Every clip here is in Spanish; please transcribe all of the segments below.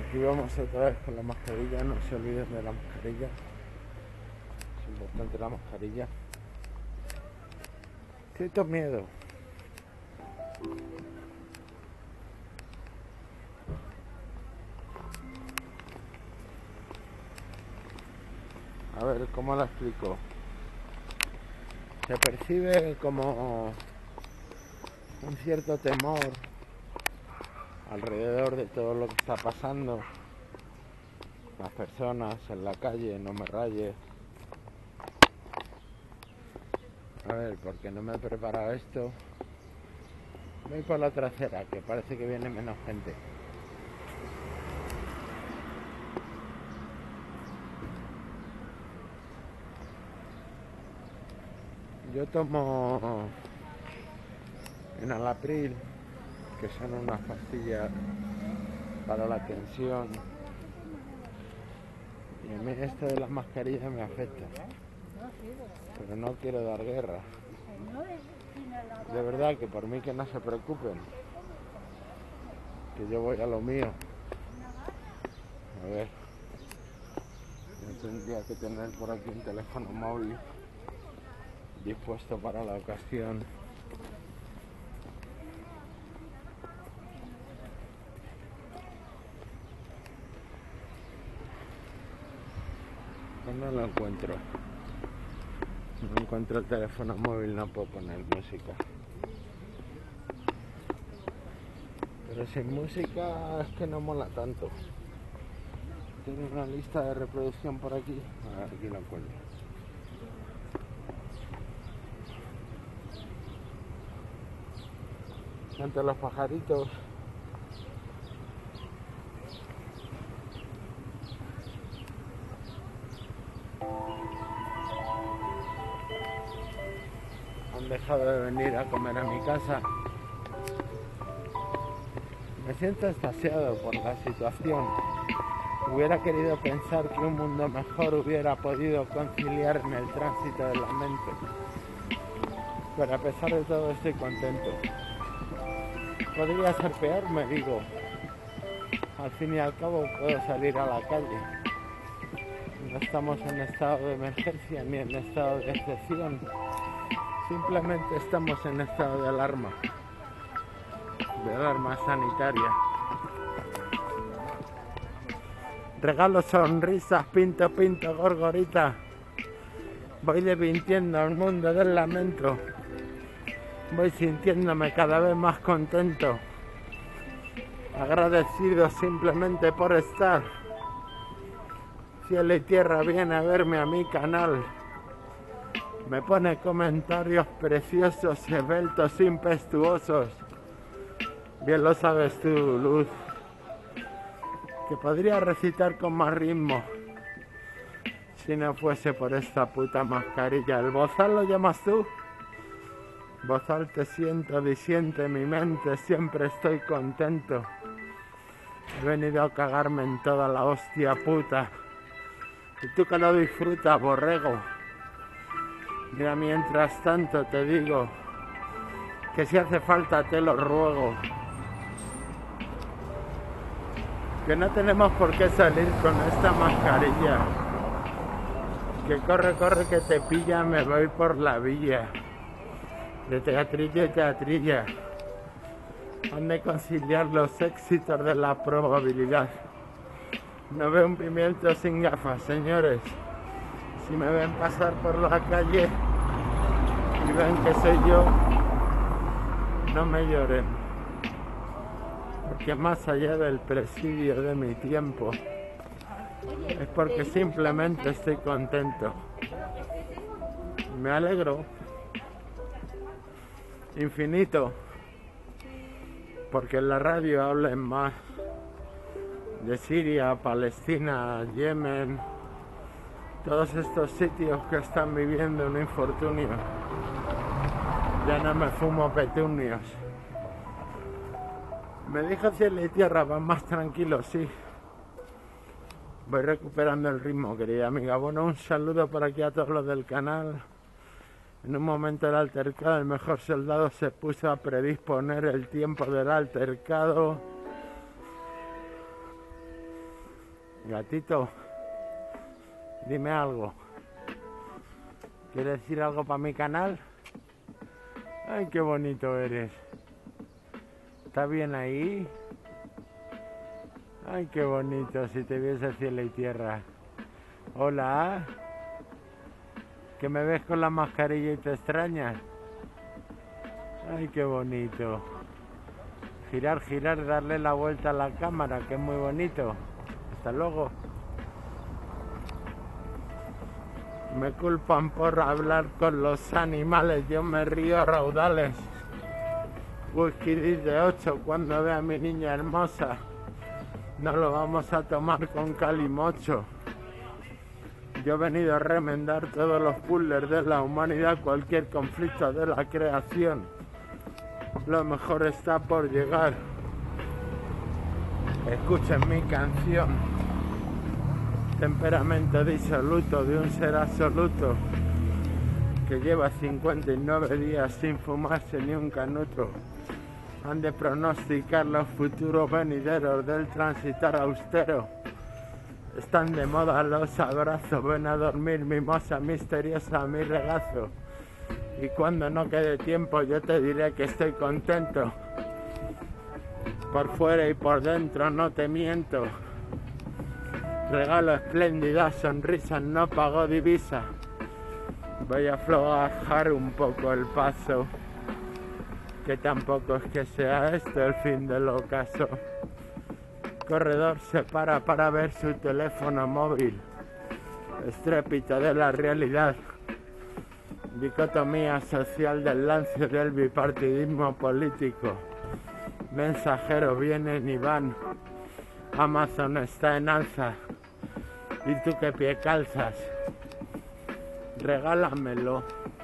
Aquí vamos otra vez con la mascarilla, no se olviden de la mascarilla, es importante la mascarilla. Siento miedo. A ver, ¿cómo lo explico? Se percibe como un cierto temor alrededor de todo lo que está pasando. Las personas en la calle, no me rayes. A ver, porque no me he preparado esto. Voy por la trasera, que parece que viene menos gente. Yo tomo enalapril, que son unas pastillas para la tensión. Y a mí esto de las mascarillas me afecta. Pero no quiero dar guerra. De verdad que por mí que no se preocupen. Que yo voy a lo mío. A ver. Yo tendría que tener por aquí un teléfono móvil dispuesto para la ocasión. No lo encuentro. No encuentro el teléfono móvil, no puedo poner música. Pero sin música es que no mola tanto. Tengo una lista de reproducción por aquí. A ver, aquí lo encuentro. Cantan los pajaritos. Han dejado de venir a comer a mi casa. Me siento extasiado por la situación. Hubiera querido pensar que un mundo mejor hubiera podido conciliarme el tránsito de la mente. Pero a pesar de todo estoy contento. Podría ser peor, me digo. Al fin y al cabo puedo salir a la calle. No estamos en estado de emergencia ni en estado de excepción. Simplemente estamos en estado de alarma sanitaria. Regalo sonrisas, pinto, gorgorita. Voy desmintiendo al mundo del lamento. Voy sintiéndome cada vez más contento. Agradecido simplemente por estar. Cielo y tierra viene a verme a mi canal. Me pone comentarios preciosos, esbeltos, impetuosos. Bien lo sabes tú, Luz, que podría recitar con más ritmo si no fuese por esta puta mascarilla. ¿El bozal lo llamas tú? Bozal te siento, disiente mi mente, siempre estoy contento. He venido a cagarme en toda la hostia puta. Y tú que lo disfrutas, borrego. Mira, mientras tanto te digo que si hace falta te lo ruego. Que no tenemos por qué salir con esta mascarilla. Que corre, corre, que te pilla, me voy por la villa. De teatrilla en teatrilla. Han de conciliar los éxitos de la probabilidad. No veo un pimiento sin gafas, señores. Si me ven pasar por la calle y ven que soy yo, no me lloren. Porque más allá del presidio de mi tiempo, es porque simplemente estoy contento. Me alegro infinito porque en la radio hablen más de Siria, Palestina, Yemen, todos estos sitios que están viviendo un infortunio. Ya no me fumo petunios. Me dijo cielo y tierra, van más tranquilos, sí. Voy recuperando el ritmo, querida amiga. Bueno, un saludo por aquí a todos los del canal. En un momento del altercado, el mejor soldado se puso a predisponer el tiempo del altercado. Gatito, dime algo. ¿Quieres decir algo para mi canal? Ay, qué bonito eres. ¿Está bien ahí? Ay, qué bonito, si te viese cielo y tierra. Hola. ¿Que me ves con la mascarilla y te extrañas? Ay, qué bonito. Girar, girar, darle la vuelta a la cámara, que es muy bonito. Hasta luego. Me culpan por hablar con los animales, yo me río a raudales. Whisky de 8 cuando vea a mi niña hermosa. No lo vamos a tomar con calimocho. Yo he venido a remendar todos los puzzles de la humanidad, cualquier conflicto de la creación. Lo mejor está por llegar. Escuchen mi canción. Temperamento disoluto de un ser absoluto que lleva 59 días sin fumarse ni un canuto. Han de pronosticar los futuros venideros del transitar austero. Están de moda los abrazos, ven a dormir, mimosa misteriosa, mi regazo. Y cuando no quede tiempo yo te diré que estoy contento. Por fuera y por dentro no te miento. Regalo espléndida, sonrisas, no pago divisa. Voy a aflojar un poco el paso, que tampoco es que sea esto el fin del ocaso. Corredor se para ver su teléfono móvil. Estrépito de la realidad. Dicotomía social del lance del bipartidismo político. Mensajeros vienen y van. Amazon está en alza. ¿Y tú qué pie calzas? Regálamelo.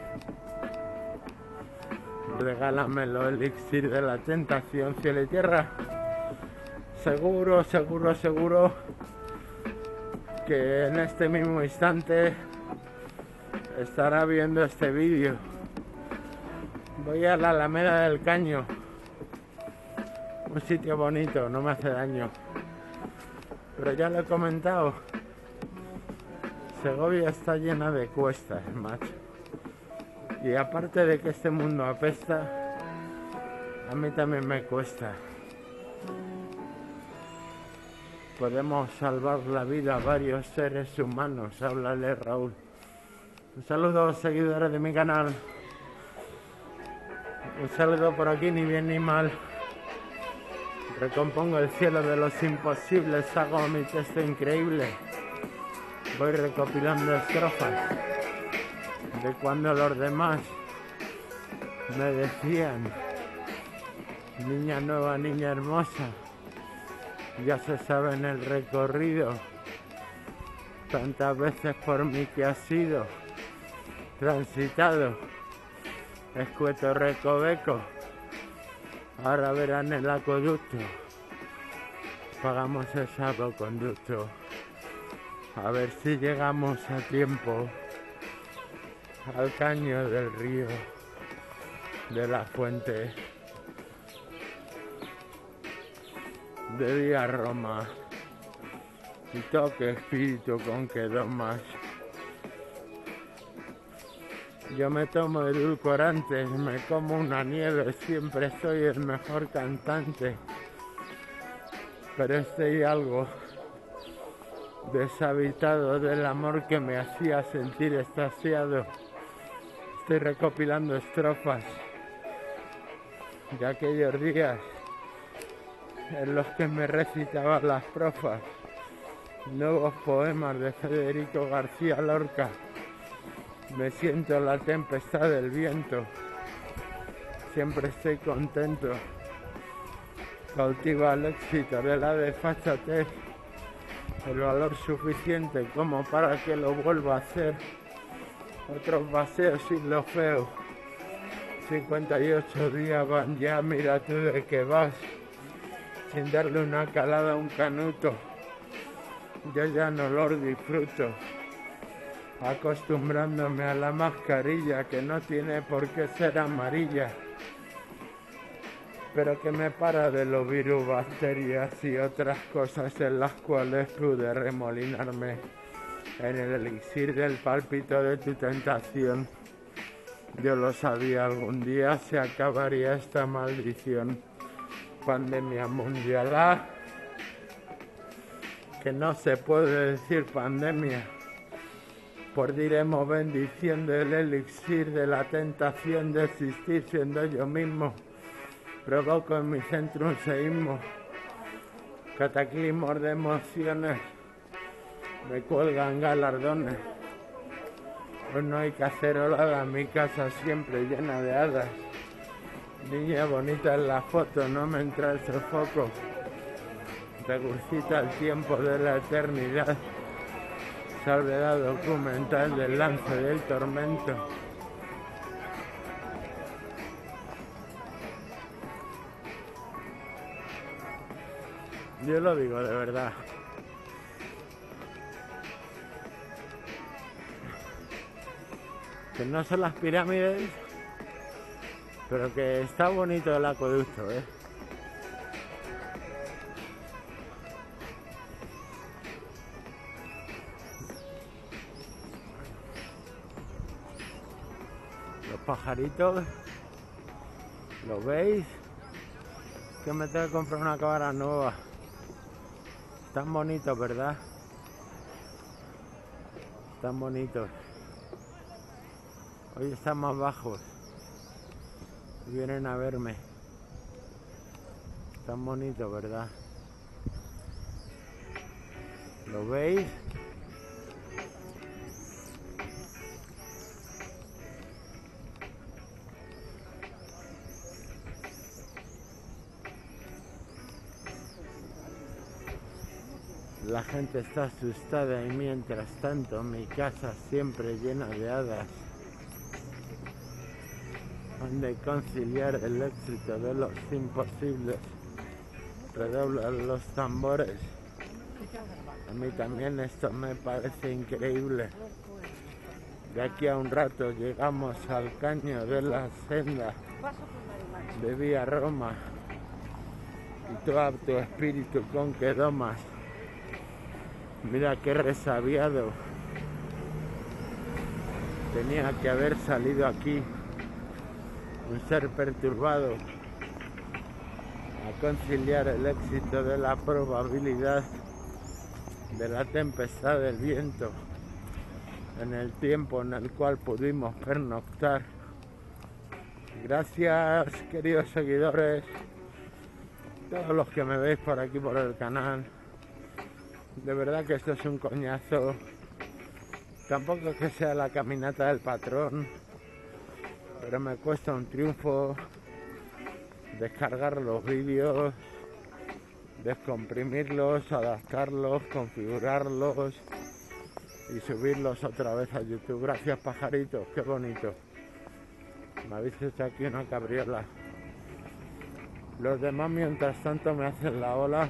Regálamelo, elixir de la tentación, cielo y tierra. Seguro, seguro, seguro que en este mismo instante estará viendo este vídeo. Voy a la Alameda del Caño. Un sitio bonito, no me hace daño. Pero ya lo he comentado. Segovia está llena de cuestas, macho. Y aparte de que este mundo apesta, a mí también me cuesta. Podemos salvar la vida a varios seres humanos, háblale Raúl. Un saludo a los seguidores de mi canal. Un saludo por aquí, ni bien ni mal. Recompongo el cielo de los imposibles, hago mi texto increíble. Voy recopilando estrofas de cuando los demás me decían: niña nueva, niña hermosa, ya se sabe en el recorrido tantas veces por mí que has sido transitado, escueto recoveco. Ahora verán el acueducto, pagamos el salvoconducto, a ver si llegamos a tiempo al caño del río, de la fuente de Vía Roma, y toque espíritu con que domas. Yo me tomo edulcorantes, me como una nieve, siempre soy el mejor cantante. Pero estoy algo deshabitado del amor que me hacía sentir extasiado. Estoy recopilando estrofas de aquellos días en los que me recitaban las profas. Nuevos poemas de Federico García Lorca. Me siento la tempestad del viento, siempre estoy contento. Cautiva el éxito de la desfachatez, el valor suficiente como para que lo vuelva a hacer. Otros paseos sin lo feo, 58 días van ya, mira tú de qué vas, sin darle una calada a un canuto. Yo ya no los disfruto, acostumbrándome a la mascarilla que no tiene por qué ser amarilla. pero que me para de los virus, bacterias y otras cosas en las cuales pude remolinarme en el elixir del pálpito de tu tentación. Yo lo sabía, algún día se acabaría esta maldición. Pandemia mundial, que no se puede decir pandemia, por diremos bendición del elixir de la tentación de existir siendo yo mismo. Provoco en mi centro un seísmo, cataclismos de emociones, me cuelgan galardones. Pues no hay cacerolada, mi casa siempre llena de hadas. Niña bonita en la foto, no me entra el sofoco. Regurgita el tiempo de la eternidad. Salvedad documental del lance del tormento. Yo lo digo de verdad. Que no son las pirámides, pero que está bonito el acueducto, ¿eh? Los pajaritos, ¿lo veis? Que me tengo que comprar una cámara nueva. Están bonitos, ¿verdad? Están bonitos. Hoy están más bajos. Vienen a verme. Están bonitos, ¿verdad? ¿Lo veis? La gente está asustada y mientras tanto mi casa siempre llena de hadas. Han de conciliar el éxito de los imposibles. Redoblan los tambores. A mí también esto me parece increíble. De aquí a un rato llegamos al caño de la senda de Vía Roma. Y tú a tu espíritu con que domas. Mira qué resabiado. Tenía que haber salido aquí. Un ser perturbado a conciliar el éxito de la probabilidad de la tempestad del viento en el tiempo en el cual pudimos pernoctar. Gracias, queridos seguidores, todos los que me veis por aquí por el canal. De verdad que esto es un coñazo. Tampoco es que sea la caminata del patrón, pero me cuesta un triunfo descargar los vídeos, descomprimirlos, adaptarlos, configurarlos y subirlos otra vez a YouTube. Gracias, pajaritos, qué bonito. Me habéis hecho aquí una cabriola. Los demás mientras tanto me hacen la ola.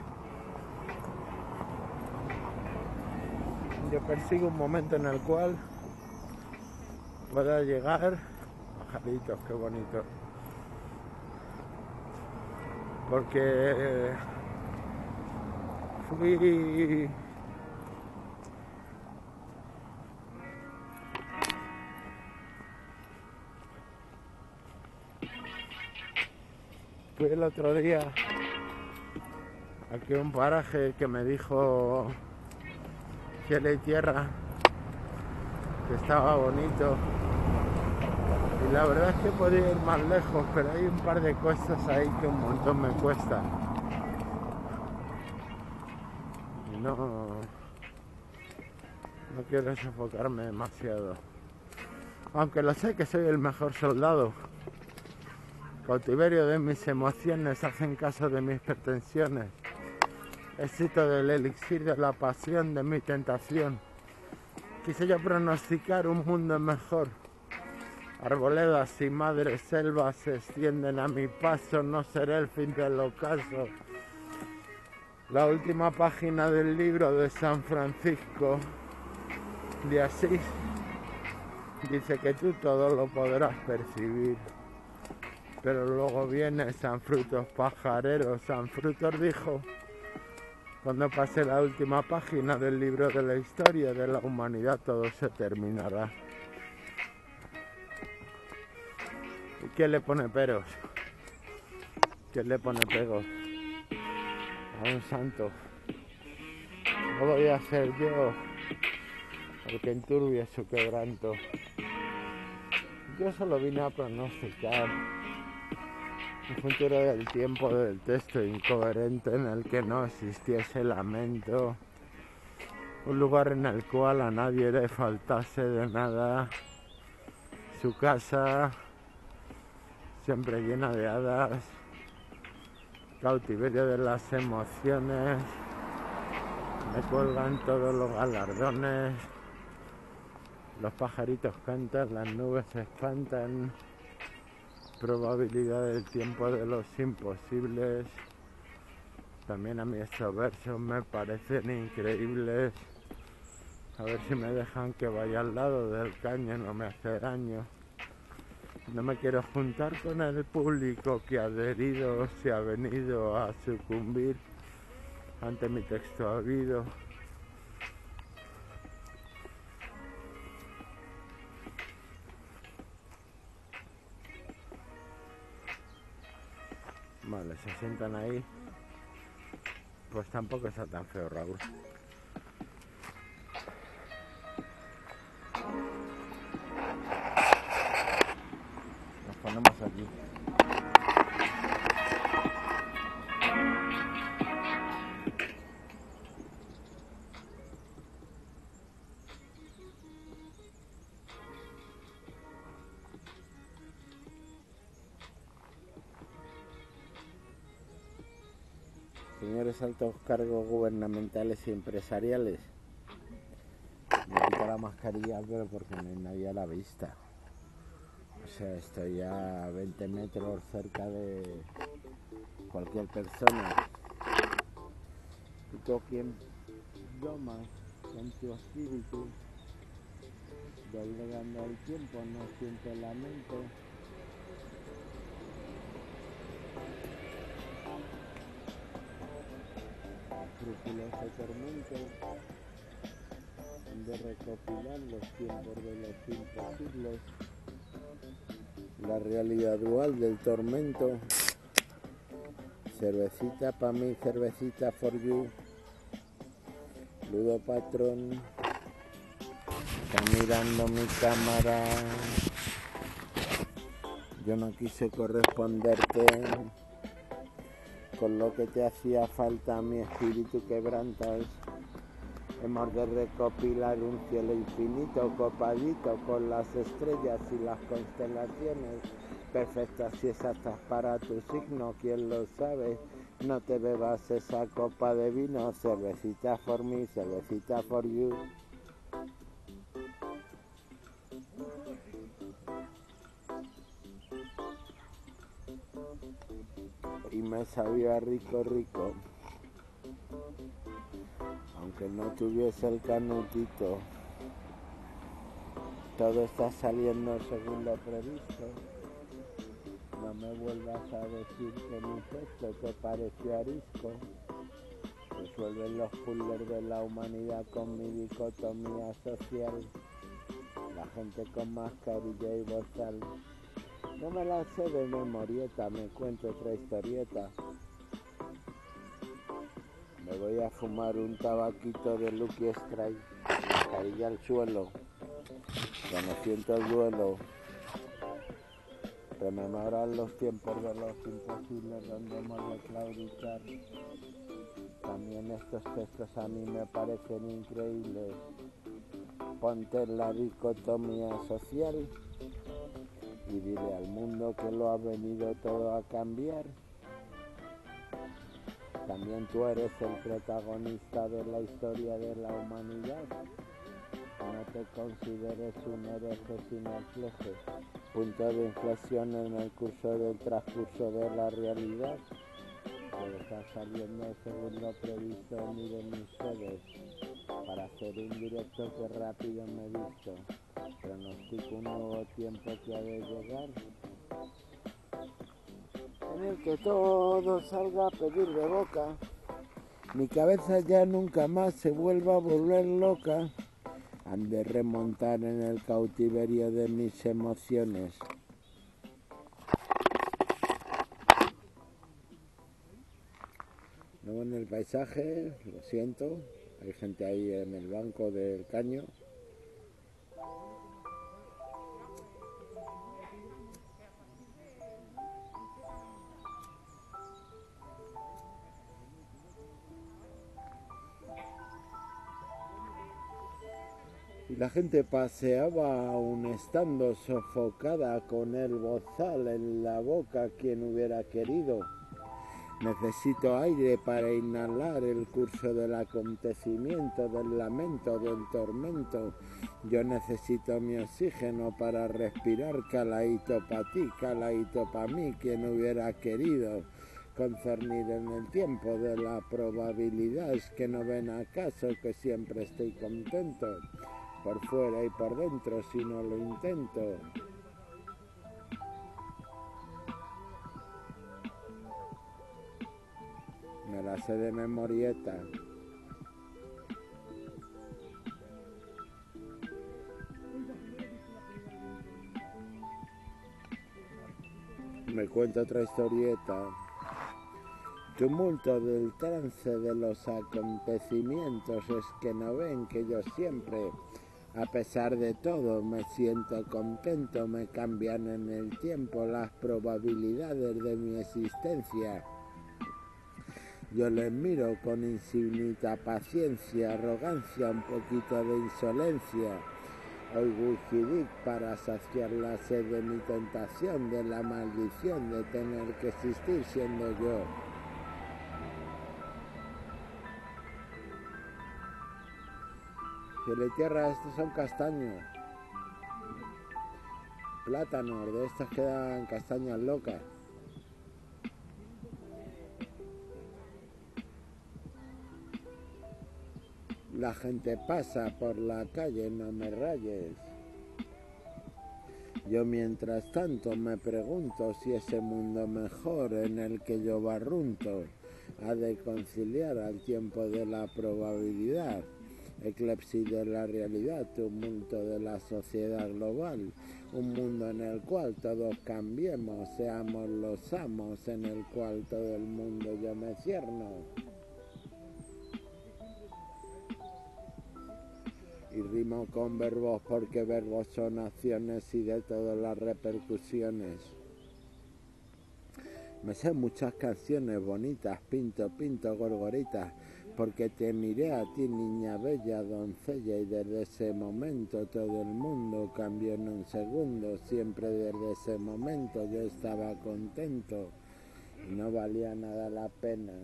Yo persigo un momento en el cual pueda llegar. Pajaritos, qué bonito. Porque fui el otro día aquí a un paraje que me dijo cielo y tierra que estaba bonito. Y la verdad es que podía ir más lejos, pero hay un par de cosas ahí que un montón me cuesta. Y no quiero sofocarme demasiado. Aunque lo sé que soy el mejor soldado. Cautiverio de mis emociones, hacen caso de mis pretensiones. Éxito del elixir de la pasión de mi tentación. Quise yo pronosticar un mundo mejor. Arboledas y madres selvas se extienden a mi paso, no seré el fin del ocaso. La última página del libro de San Francisco de Asís dice que tú todo lo podrás percibir. Pero luego viene San Frutos pajarero. San Frutos dijo, cuando pase la última página del libro de la historia de la humanidad, todo se terminará. ¿Y quién le pone peros? ¿Quién le pone pegos a un santo? No voy a ser yo el que enturbie su quebranto. Yo solo vine a pronosticar un futuro del tiempo del texto incoherente en el que no existiese lamento, un lugar en el cual a nadie le faltase de nada, su casa siempre llena de hadas, cautiverio de las emociones, me cuelgan todos los galardones, los pajaritos cantan, las nubes se espantan, probabilidad del tiempo de los imposibles. También a mí estos versos me parecen increíbles. A ver si me dejan que vaya al lado del caño, no me hace daño. No me quiero juntar con el público que adherido se ha venido a sucumbir ante mi texto habido. Vale, se sientan ahí. Pues tampoco está tan feo, Raúl. Nos ponemos aquí. Señores altos cargos gubernamentales y empresariales, me quito la mascarilla pero porque no hay nadie a la vista. O sea, estoy a 20 metros cerca de cualquier persona. Y tú quien domas con tu espíritu, doblegando el tiempo, no siente lamento. Escrupuloso tormento de recopilar los tiempos de los imposibles, la realidad dual del tormento. Cervecita pa' mí, cervecita for you. Ludo patrón, está mirando mi cámara. Yo no quise corresponderte con lo que te hacía falta, mi espíritu quebrantas. Hemos de recopilar un cielo infinito, copadito con las estrellas y las constelaciones, perfectas y exactas para tu signo, ¿quién lo sabe? No te bebas esa copa de vino, cervecita for me, cervecita for you. Y me sabía rico, rico. Aunque no tuviese el canutito, todo está saliendo según lo previsto. No me vuelvas a decir que mi gesto te pareció arisco. Resuelven los puzzles de la humanidad con mi dicotomía social. La gente con mascarilla y bozal. No me la sé de memorieta, me cuento otra historieta. Me voy a fumar un tabaquito de Lucky Strike, mascarilla al suelo, ya no siento el duelo. Rememorar los tiempos de los imposibles donde hemos de claudicar. También estos textos a mí me parecen increíbles. Ponte en la dicotomía social y dile al mundo que lo ha venido todo a cambiar. También tú eres el protagonista de la historia de la humanidad. No te consideres un hereje sin refleje. Punto de inflexión en el curso del transcurso de la realidad. Todo está saliendo según lo previsto, miren ustedes. Para hacer un directo que rápido me he visto. Pronostico un nuevo tiempo que ha de llegar. en el que todo salga a pedir de boca. Mi cabeza ya nunca más se vuelva a volver loca. Han de remontar en el cautiverio de mis emociones. Luego en el paisaje, lo siento, hay gente ahí en el banco del caño. Y la gente paseaba aún estando sofocada con el bozal en la boca, quien hubiera querido. Necesito aire para inhalar el curso del acontecimiento, del lamento, del tormento. Yo necesito mi oxígeno para respirar, calaíto pa' ti, calaíto pa' mí, quien hubiera querido. Concernir en el tiempo de la probabilidad es que no ven acaso que siempre estoy contento, por fuera y por dentro si no lo intento. Me la sé de memorieta. Me cuento otra historieta. Tumulto del trance de los acontecimientos es que no ven que yo siempre, a pesar de todo, me siento contento. Me cambian en el tiempo las probabilidades de mi existencia. Yo les miro con infinita paciencia, arrogancia, un poquito de insolencia. Oigo Hijidic para saciar la sed de mi tentación, de la maldición de tener que existir siendo yo. Si le tierra, estos son castaños, plátanos, de estos quedan castañas locas. La gente pasa por la calle, no me rayes. Yo mientras tanto me pregunto si ese mundo mejor en el que yo barrunto ha de conciliar al tiempo de la probabilidad, eclipsis de la realidad, tumulto de la sociedad global, un mundo en el cual todos cambiemos, seamos los amos, en el cual todo el mundo yo me cierno. Y rimo con verbos porque verbos son acciones y de todas las repercusiones. Me sé muchas canciones bonitas, pinto, gorgoritas, porque te miré a ti, niña bella, doncella, y desde ese momento todo el mundo cambió en un segundo. Siempre desde ese momento yo estaba contento y no valía nada la pena.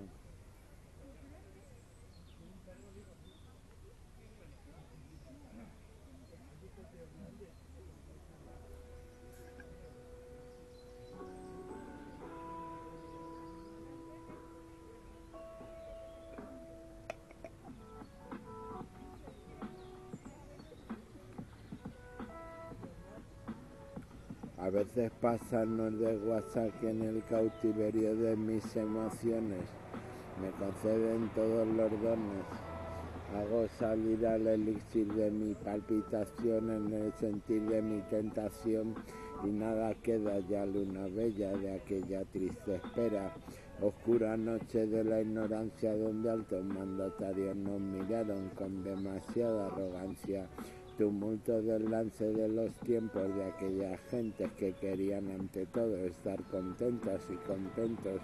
A veces pasan los de WhatsApp que en el cautiverio de mis emociones me conceden todos los dones. Hago salir al elixir de mi palpitación en el sentir de mi tentación y nada queda ya luna bella de aquella triste espera. Oscura noche de la ignorancia donde altos mandatarios nos miraron con demasiada arrogancia. Tumulto del lance de los tiempos de aquellas gentes que querían ante todo estar contentas y contentos.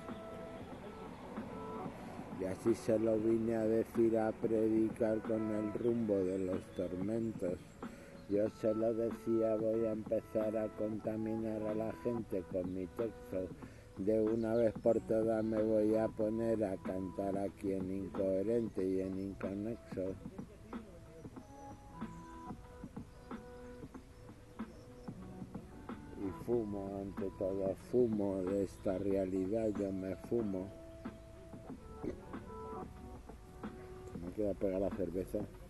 Y así se lo vine a decir, a predicar con el rumbo de los tormentos. Yo se lo decía, voy a empezar a contaminar a la gente con mi texto. De una vez por todas me voy a poner a cantar aquí en incoherente y en inconexo. Y fumo, ante todo fumo de esta realidad, yo me fumo. Me queda pegar la cerveza.